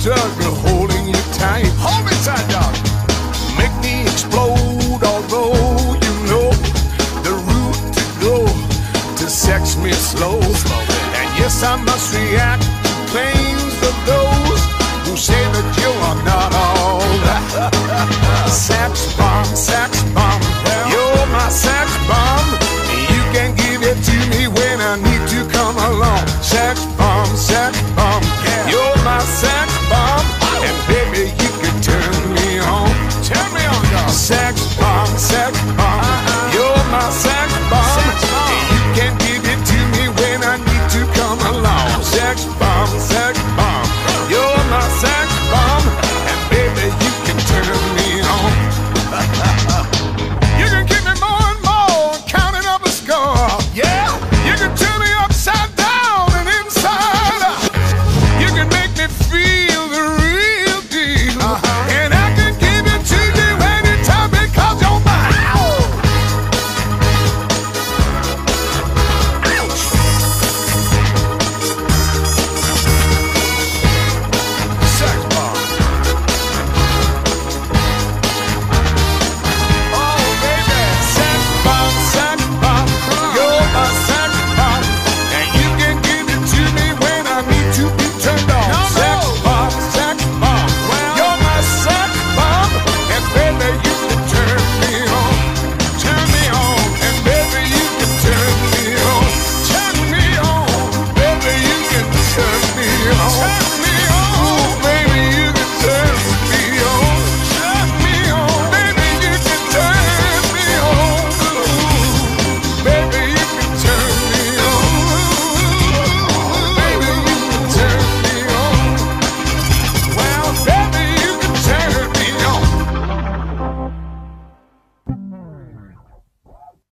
struggle holding you tight. Hold me tight, dog. Make me explode, although you know the route to go to sex me slow. And yes, I must react to claims of those who say that you are not all that. Sex bomb, you're my sex bomb. You can give it to me when I need to come along. Sex bomb, you're my sex bomb. And baby, you can turn me on. Turn me on, dog. Sex bomb, you're my sex bomb. You can give it to me when I need to come along. Sex bomb, you're my sex bomb. And baby, you can turn me on. You can keep me more and more, counting up a score. Yeah, you can turn me upside down and inside out. You can make me feel the real deal. And I can give it to you anytime because you're mine. Sex bomb. Oh, baby. Sex bomb, you're my sex bomb. And you can give it to me when I need to be turned on. Sex bomb, you're my sex bomb. And baby, you can turn me on. Turn me on. And baby, you can turn me on. Turn me on. Baby, you can turn me on.